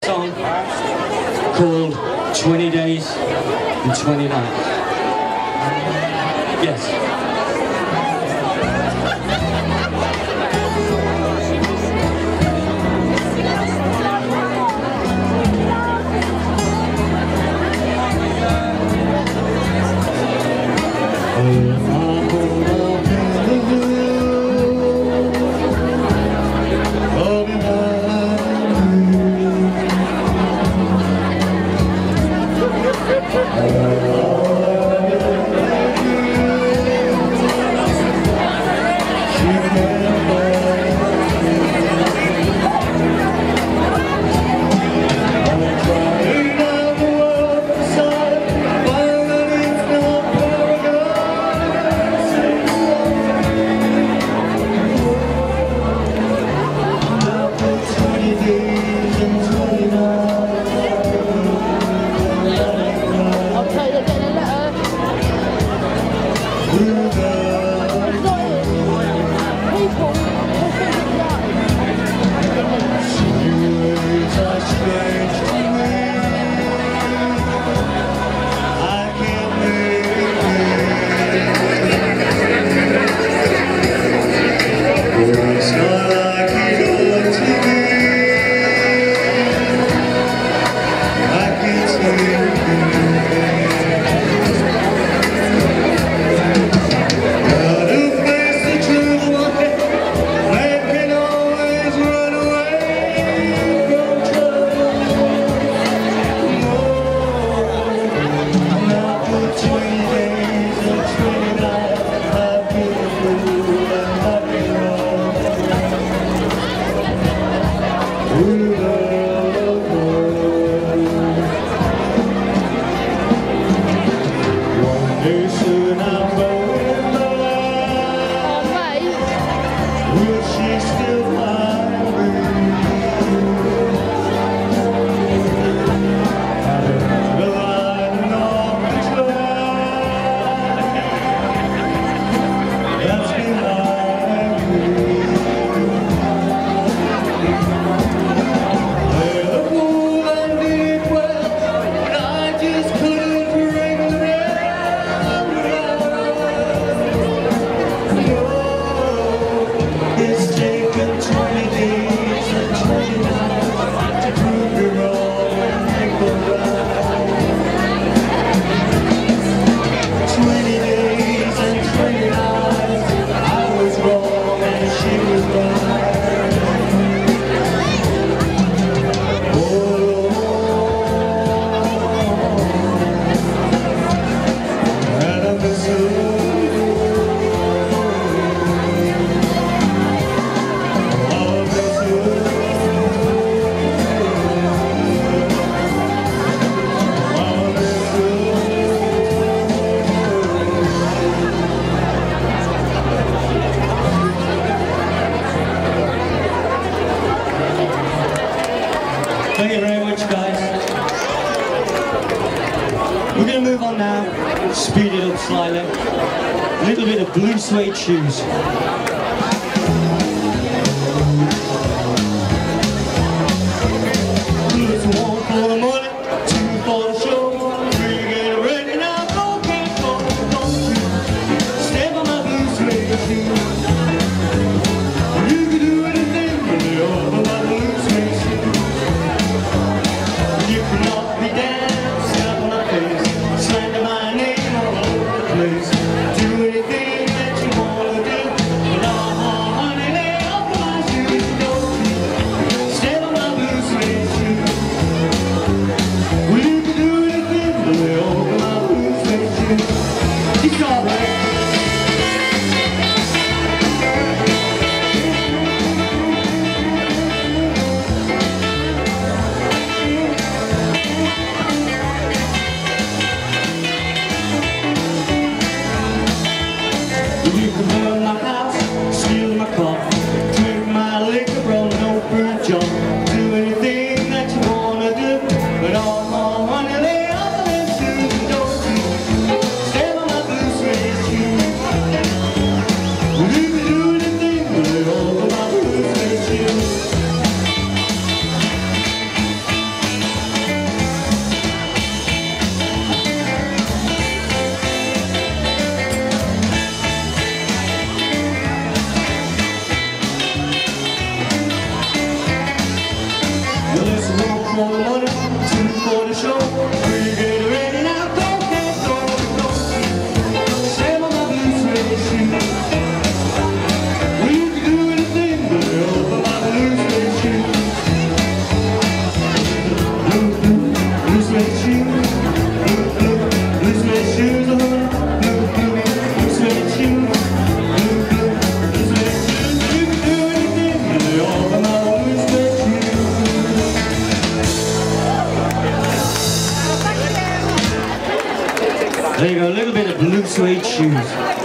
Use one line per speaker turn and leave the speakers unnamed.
song called 20 Days and 20 Nights. Yes. Thank you very much, guys. We're going to move on now, speed it up slightly. A little bit of Blue Suede Shoes. It's one for the money, two for the show, three get ready now, go get for the step on my blue suede shoes. You can do anything when you're on my blue suede shoes. You can knock me down, slap on my face, slander my name all over the place. Do anything that you wanna do, but one for the money, two for the show. We get ready now, go, go. Step on my blue suede shoes. We can do anything but help on my blue suede shoes. Blue suede shoes. Blue suede shoes, blue suede shoes. There you go, a little bit of blue suede shoes.